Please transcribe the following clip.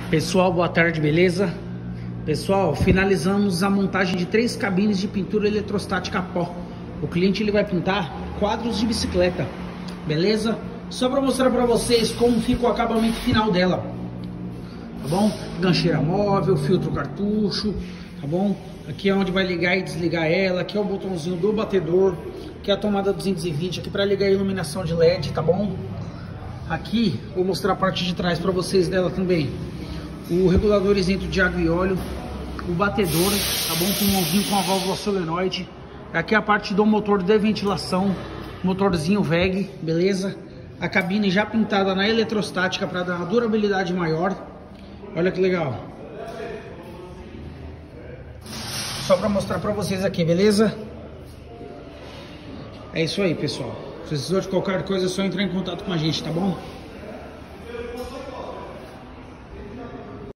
Pessoal, boa tarde, beleza? Pessoal, finalizamos a montagem de 3 cabines de pintura eletrostática a pó. O cliente ele vai pintar quadros de bicicleta, beleza? Só para mostrar para vocês como fica o acabamento final dela, tá bom? Gancheira móvel, filtro cartucho, tá bom? Aqui é onde vai ligar e desligar ela, aqui é o botãozinho do batedor, aqui é a tomada 220, aqui para ligar a iluminação de LED, tá bom? Aqui vou mostrar a parte de trás para vocês dela também. O regulador isento de água e óleo, o batedor, tá bom? Com um mãozinho com a válvula solenoide. Aqui é a parte do motor de ventilação, motorzinho VEG, beleza? A cabine já pintada na eletrostática para dar uma durabilidade maior. Olha que legal. Só para mostrar para vocês aqui, beleza? É isso aí, pessoal. Se precisar de qualquer coisa é só entrar em contato com a gente, tá bom?